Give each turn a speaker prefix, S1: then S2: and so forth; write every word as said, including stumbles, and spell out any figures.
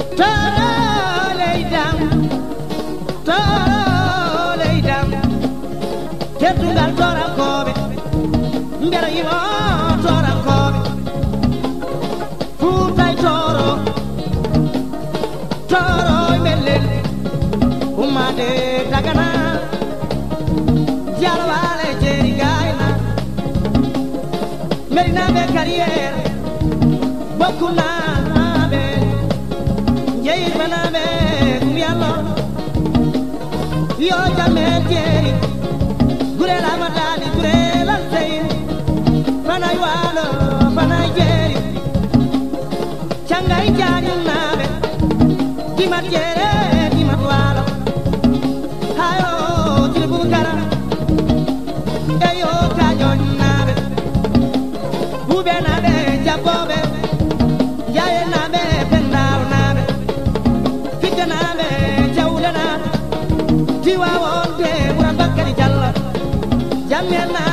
S1: Toleydam Toleydam Teddugal torankoɓe mbiyata yimo torankoɓe Fuutay toro toro e mellel ummade Dagana Jalwale jeeri gayna merinaɓe carriére bokkunaɓe jeyimanaɓe kumyallo yo jamen jeeri gurel amadali gurel alseyni fanay walo fanay jeeri cangay jañumnaɓe dimat jeere dimat walo hayo tilbukara eyo kañoñnaɓe buɓenaɓe jabboɓe jayenaɓe pendawnaɓe figganaɓe jawlenaɓe tiwawonde ɓura bakkadi diallo jammenna